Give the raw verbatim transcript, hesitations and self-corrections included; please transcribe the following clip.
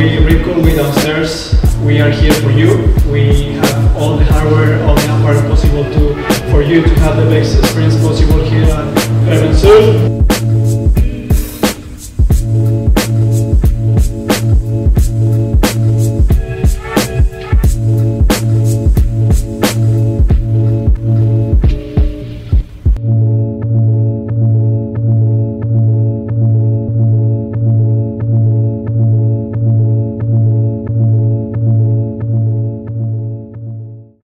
we record with downstairs, we are here for you. We have all the hardware, all the hardware possible to for you to have the best experience possible here at U R B N S U R F.